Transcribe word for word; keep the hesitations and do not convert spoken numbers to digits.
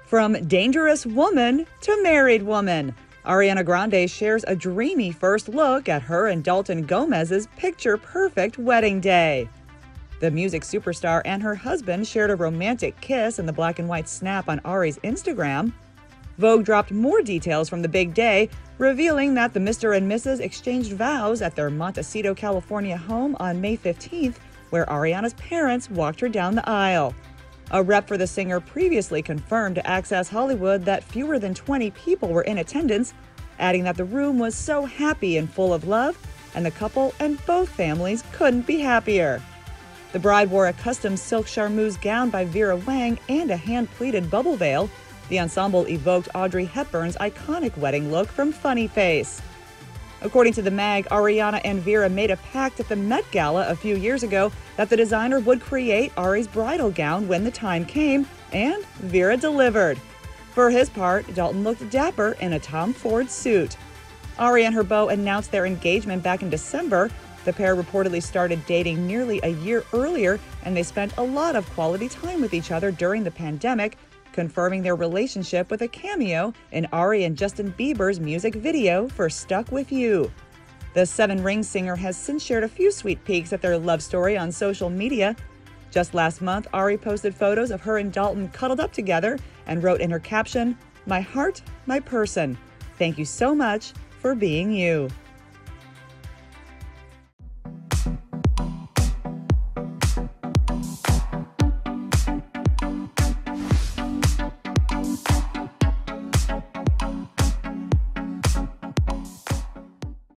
From dangerous woman to married woman, Ariana Grande shares a dreamy first look at her and Dalton Gomez's picture-perfect wedding day. The music superstar and her husband shared a romantic kiss in the black and white snap on Ari's Instagram. Vogue dropped more details from the big day, revealing that the Mister and Missus exchanged vows at their Montecito, California home on May fifteenth, where Ariana's parents walked her down the aisle. A rep for the singer previously confirmed to Access Hollywood that fewer than twenty people were in attendance, adding that the room was so happy and full of love, and the couple and both families couldn't be happier. The bride wore a custom silk charmeuse gown by Vera Wang and a hand-pleated bubble veil. The ensemble evoked Audrey Hepburn's iconic wedding look from Funny Face. According to the mag, Ariana and Vera made a pact at the Met Gala a few years ago that the designer would create Ari's bridal gown when the time came, and Vera delivered. For his part, Dalton looked dapper in a Tom Ford suit. Ari and her beau announced their engagement back in December. The pair reportedly started dating nearly a year earlier, and they spent a lot of quality time with each other during the pandemic, confirming their relationship with a cameo in Ari and Justin Bieber's music video for Stuck With You. The Seven Rings singer has since shared a few sweet peeks at their love story on social media. Just last month, Ari posted photos of her and Dalton cuddled up together and wrote in her caption, "My heart, my person. Thank you so much for being you."